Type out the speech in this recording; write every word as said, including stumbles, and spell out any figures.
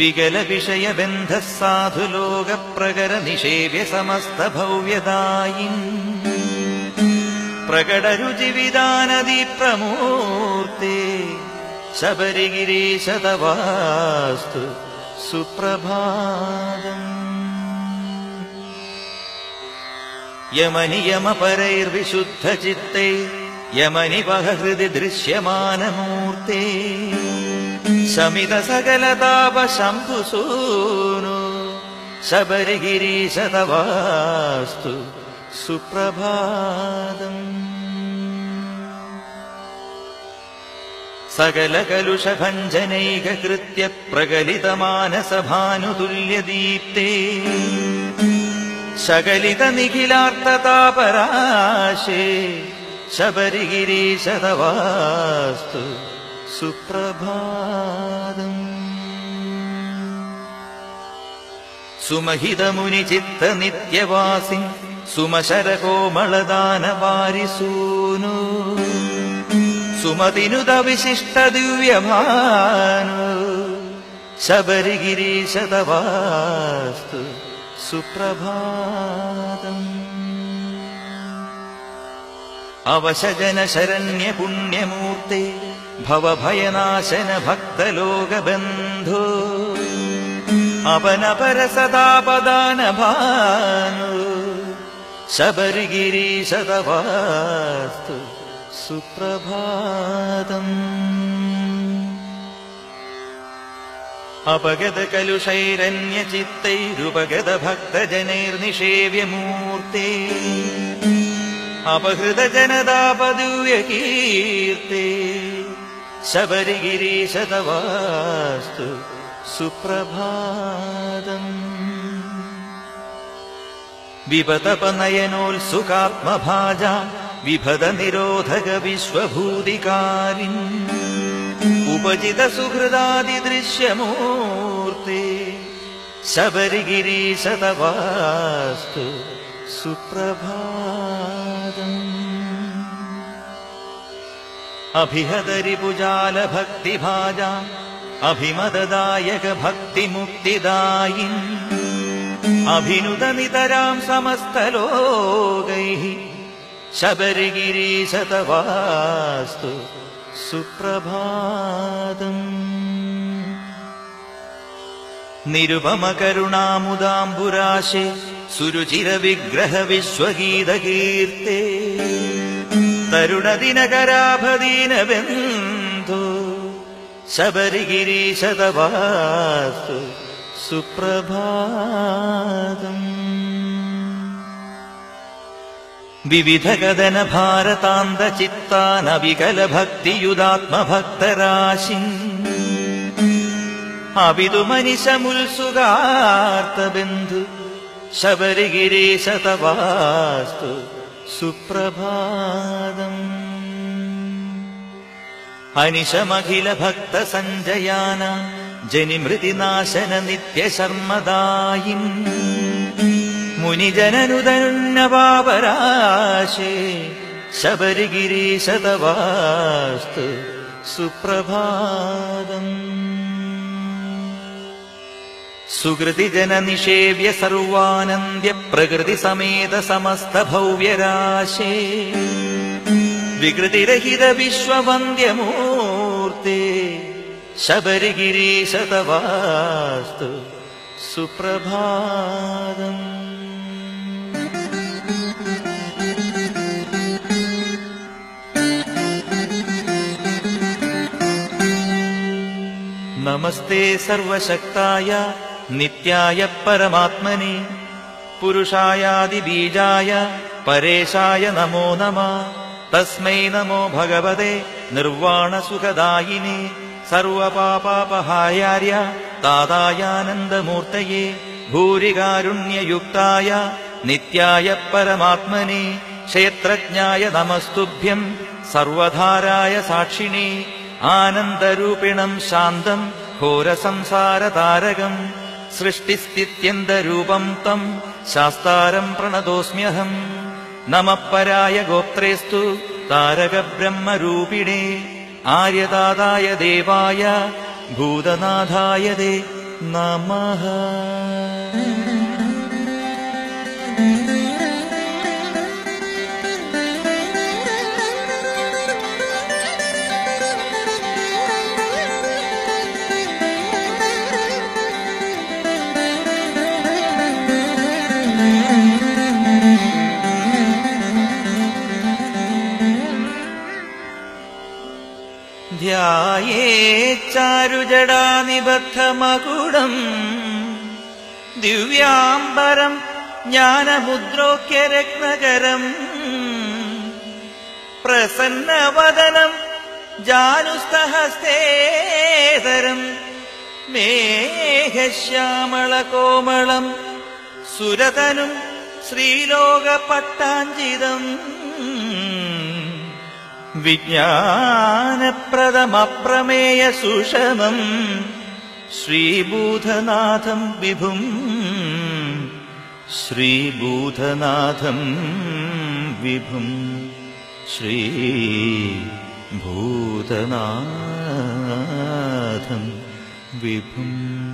വികല വിഷയ ബന്ധ സാധുലോക പ്രകര നിഷേവ്യ സമസ്ത ഭവ്യദായി പ്രകടരുചിവിധാനദി പ്രമൂർത്തേ ശബരിഗിരീശതവാസ്തു സുപ്രഭാതം. യമനിയമപരൈർവിശുദ്ധചിത്തൈ യമനിവഹ ഹൃദി ദൃശ്യമാനമൂർത്തേ ശമിതസകലതാപശംഭുസൂനു ശബരിഗിരീശതവാസ്തു സുപ്രഭാതം. സകലകലുഷഭഞ്ജനൈകകൃത്യ പ്രകലിതമാനസഭാനുതുല്യദീപ്തേ ശകലിതനിഖിലാർത്ഥതാപരാശേ ശബരിഗിരീശതവാസ്തു സുപ്രഭാതം. സുമഹിതമുനിചിത്തനിത്യവാസി സുമശരകോമളദാനവാരിസൂനു സുമതിനുതവിശിഷ്ടദിവ്യഭാനു ശബരിഗിരീശതവാസ്തു സുപ്രഭാതം. അവശജന ശരണ്യ പുണ്യമൂർത്തേ ഭവഭയനാശന ഭക്തലോകബന്ധോ അപനപരസതാപദാനഭാനു ശബരിഗിരീശതവാസ്തു സുപ്രഭാതം. അപഗതകലുഷൈരന്യചിത്തൈരുപഗത ഭക്തജനൈർനിഷേവ്യമൂർത്തേ അപഹൃതജനതാപദിവ്യകീർത്തേ ശബരിഗിരീശതവാസ്തു സുപ്രഭാതം. വിപതപനയനോത്സുകാത്മഭാജ വിഭത നിരോധക വിശ്വഭൂതികാരിൻ ഉപജിത സുഹൃദാദിദൃശ്യമൂർത്തേ ശബരിഗിരീശതവാസ്തു സുപ്രഭാതം. അഭിഹതരിപുജാല ഭക്തിഭാജാ അഭിമദദായക ഭക്തിമുക്തിദായിൻ അഭിനുതനിതരാം സമസ്തലോകൈഃ ശബരിഗിരീശതവാസ്തു സുപ്രഭാതം. നിരുപമകരുണാമുദാംബുരാശേ സുരുചിരവിഗ്രഹ വിശ്വഗീതകീർത്തേ തരുണദിനകരാഭദീനബന്ധോ ശബരിഗിരീശതവാസ്തു സുപ്രഭാതം. വിവിധകദന ഭാരതാന്തചിത്താനവികല ഭക്തിയുതാത്മഭക്തരാശി അവിതുമനിശമുത്സുകാർത്തബന്ധു ശബരിഗിരീശതവാസ്തു സുപ്രഭാതം. അനിശമഖില ഭക്തസഞ്ജയാന ജനിമൃതിനാശന നിത്യശർമ്മദായിൻ മുനിജനനുതന്നവാപരാശേ ശബരിഗിരീശതവാസ്തു സുപ്രഭാതം. സുകൃതിജനനിഷേവ്യ സർവാനന്ദ്യ പ്രകൃതി സമേത സമസ്ത ഭവ്യരാശേ വികൃതിരഹിത വിശ്വവന്ദ്യമൂർത്തേ ശബരിഗിരീശതവാസ്തു സുപ്രഭാതം. നമസ്തേ സർവശക്തായ നിത്യായ പരമാത്മനെ പുരുഷായാദിബീജായ പരേശായ നമോ നമഃ. തസ്മൈ നമോ ഭഗവതേ നിർവാണസുഖദായിനേ സർവപാപാപഹായാര്യ താതായാനന്ദമൂർത്തയേ ഭൂരികാരുണ്യയുക്തായ നിത്യായ പരമാത്മനെ ക്ഷേത്രജ്ഞായ നമസ്തുഭ്യം സർവധാരായ സാക്ഷിണേ ആനന്ദരൂപിണം ശാന്തം ഘോരസംസാരതാരകം സൃഷ്ടിസ്ഥിത്യന്തരൂപം തം ശാസ്താരം പ്രണതോസ്മ്യഹം. നമഃ പരായ ഗോത്രേസ്തു താരകബ്രഹ്മരൂപിണേ ആര്യദാതായ ദേവായ ഭൂതനാഥായ ദേ നമഃ. ധ്യായേ ചാരുജടാനിബദ്ധമകുടം ദിവ്യാംബരം ജ്ഞാനമുദ്രോക്യരത്നകരം പ്രസന്നവദനം ജാനുസ്തഹസ്തേതരം മേഘശ്യാമളകോമളം സുരതനും ശ്രീലോകപട്ടാഞ്ജിതം വിജ്ഞാനപ്രദമപ്രമേയ സുഷമം ശ്രീഭൂതനാഥം വിഭും ശ്രീഭൂതനാഥം വിഭും ശ്രീഭൂതനാഥം വിഭും.